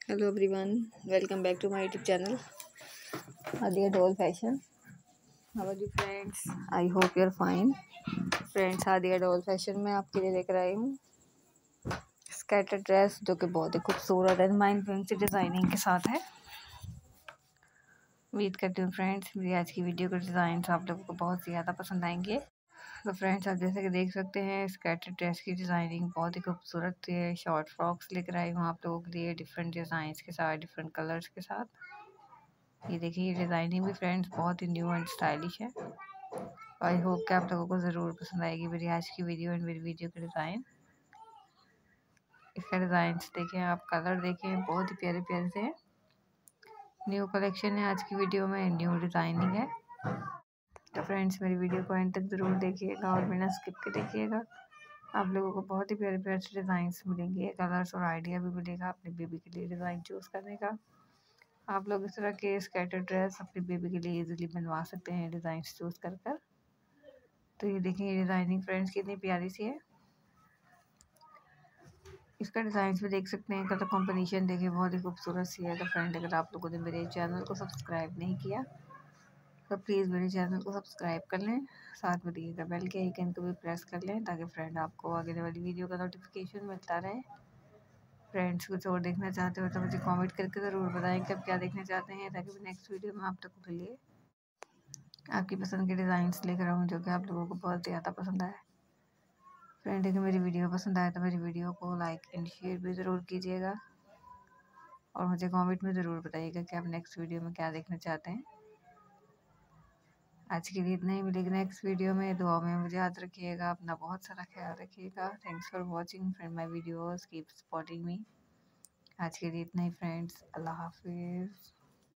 Hello everyone, welcome back to my YouTube channel, Adia Doll Fashion. How are you friends? I hope you're fine. Friends Aadiya doll fashion में आपके लिए लेकर आई हूँ scatter dress जो कि बहुत ही खूबसूरत है, माइंड ब्लोइंग से डिज़ाइनिंग के साथ है। उम्मीद करती हूँ फ्रेंड्स मेरी आज की वीडियो के डिज़ाइन आप लोगों को बहुत ज़्यादा पसंद आएंगे। तो फ्रेंड्स आप जैसे कि देख सकते हैं स्कैटर ड्रेस की डिज़ाइनिंग बहुत ही खूबसूरत है। शॉर्ट फ्रॉक्स लेकर आई हूँ आप लोगों के लिए डिफरेंट डिज़ाइंस के साथ, डिफरेंट कलर्स के साथ। ये देखिए ये डिज़ाइनिंग भी फ्रेंड्स बहुत ही न्यू एंड स्टाइलिश है। आई होप कि आप लोगों को ज़रूर पसंद आएगी मेरी आज की वीडियो एंड मेरी वीडियो का डिज़ाइन। इसका डिज़ाइन देखें आप, कलर देखें, बहुत ही प्यारे प्यारे से हैं। न्यू कलेक्शन है आज की वीडियो में, न्यू डिज़ाइनिंग है। तो फ्रेंड्स मेरी वीडियो को एंड तक ज़रूर देखिएगा और बिना स्किप के देखिएगा। आप लोगों को बहुत ही प्यारे प्यारे से डिज़ाइंस मिलेंगे, कलर्स और आइडिया भी मिलेगा अपने बेबी के लिए डिज़ाइन चूज़ करने का। आप लोग इस तरह के स्कैटर ड्रेस अपनी बेबी के लिए इजीली बनवा सकते हैं डिज़ाइन चूज़ कर कर। तो ये देखिए ये डिज़ाइनिंग फ्रेंड्स कितनी प्यारी सी है। इसका डिज़ाइन भी देख सकते हैं, कलर कॉम्बिनेशन देखिए बहुत ही खूबसूरत सी है। तो फ्रेंड अगर आप लोगों ने मेरे चैनल को सब्सक्राइब नहीं किया तो प्लीज़ मेरे चैनल को सब्सक्राइब कर लें, साथ में दिए बेल के आइकन को भी प्रेस कर लें ताकि फ्रेंड आपको आगे वाली वीडियो का नोटिफिकेशन मिलता रहे। फ्रेंड्स कुछ और देखना चाहते हो तो मुझे कमेंट करके ज़रूर बताएं कि आप क्या देखना चाहते हैं ताकि मैं नेक्स्ट वीडियो में आप लोगों के लिए आपकी पसंद के डिज़ाइंस लेकर आऊँ जो कि आप लोगों को बहुत ज़्यादा पसंद आए। फ्रेंड अगर मेरी वीडियो पसंद आए तो मेरी वीडियो को लाइक एंड शेयर भी ज़रूर कीजिएगा और मुझे कमेंट में ज़रूर बताइएगा कि आप नेक्स्ट वीडियो में क्या देखना चाहते हैं। आज के लिए इतना ही, मिलेगा नेक्स्ट वीडियो में। दुआ में मुझे याद रखिएगा, अपना बहुत सारा ख्याल रखिएगा। Thanks for watching friend my videos, keep supporting me. आज के लिए इतना ही फ्रेंड्स, अल्लाह हाफिज़।